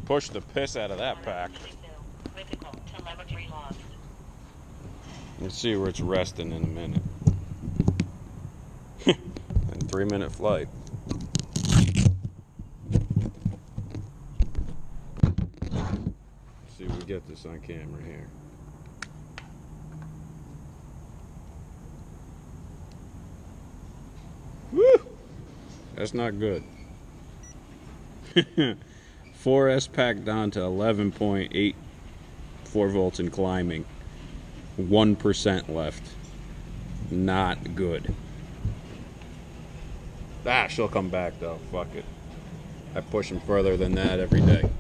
pushed the piss out of that pack. Let's see where it's resting in a minute. And 3-minute flight. Let's see if we get this on camera here. Woo! That's not good. 4S pack down to 11.84 volts and climbing. 1% left. Not good. Ah, she'll come back though. Fuck it. I push him further than that every day.